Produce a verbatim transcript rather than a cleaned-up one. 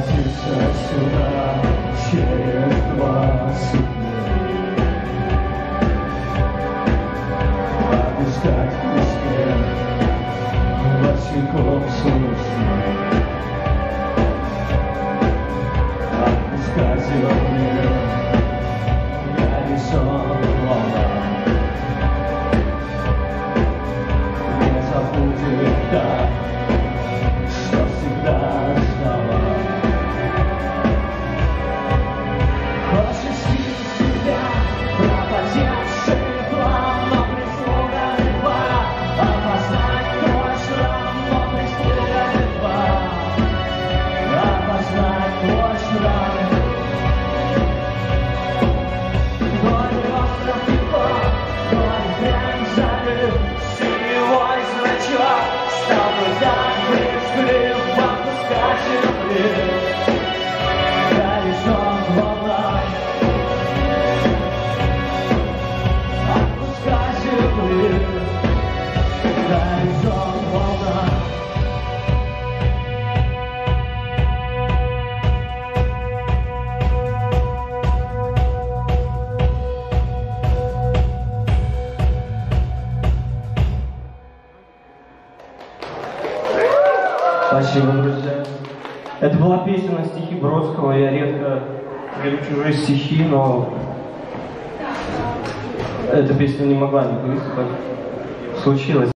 Катится сюда через двадцать дней. Опускать в песке босиком суши. Опускать землю горизонт волна. Не забудет так, что всегда ждала. Хочешь видеть себя, пропадевший план, но прислуга легла. Опознать твой шрам, но прислуга легла. Опознать твой шрам. Вдоль остров тепло, вдоль прям жары, синевой значок стал бы так близким, опускать земли. Горизонт волна, опускать земли. Горизонт волна. Спасибо, друзья. Это была песня на стихи Бродского. Я редко беру чужие стихи, но эта песня не могла не быть. Так случилось.